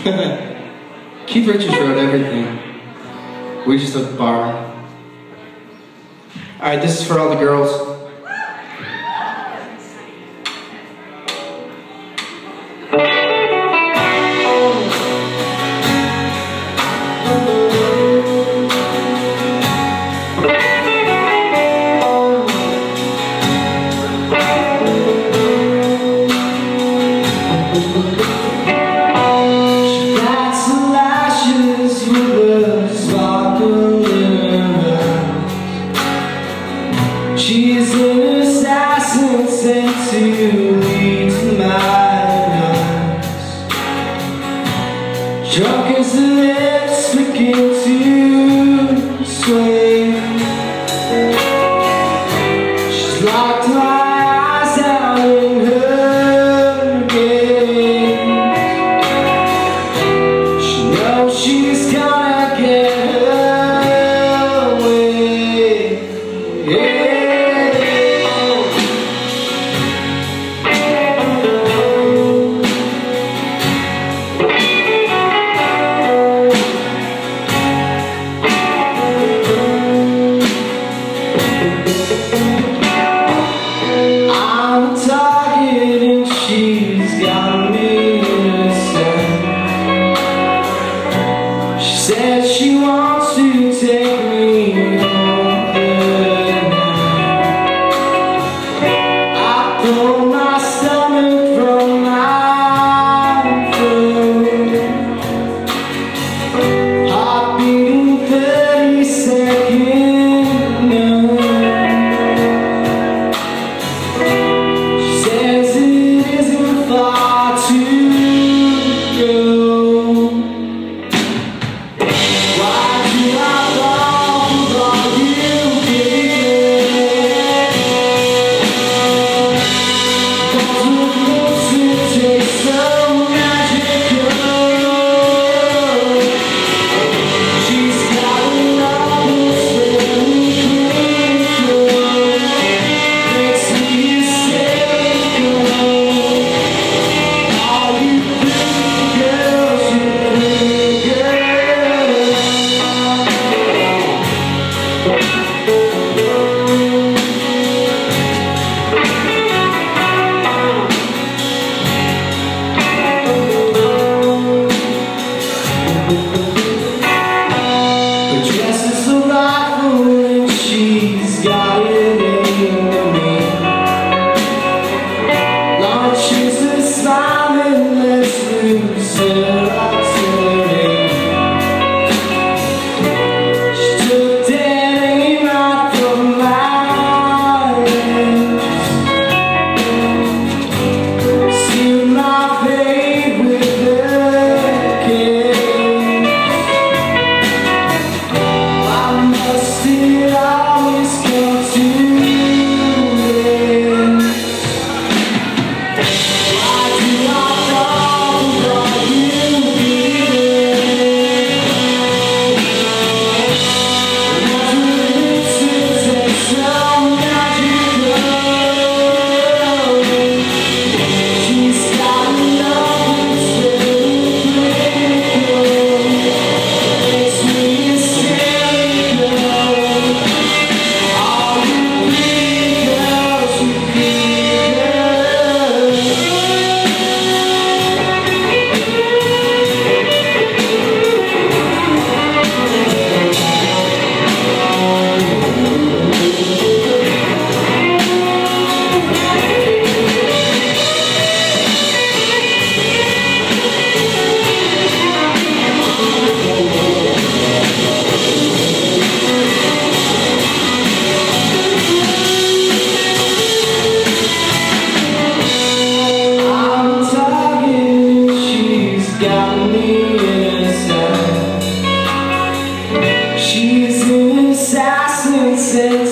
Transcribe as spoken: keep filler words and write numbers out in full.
Keith Richards wrote everything. We just took the bar. Alright, this is for all the girls. She's an assassin sent to lead to madness. Drunk as the lips begin to sway. She's locked my eyes out in her gaze. She knows she's gonna get her way. Yeah. I'm a target and she's got me innocent. She said she wants to take me home tonight. I pull my stomach from my throat, heart beating thirty seconds. She's got it aimed at me. Launches a smile and lets loose her artillery. She took dead aim right from my lips, sealed my fate with her kiss. Why must it always come to this? Why do I fall for you beating? What's with lips that take so magical? She's got love that's really critical. Makes me hysterical. Got me innocent. She's an assassin sent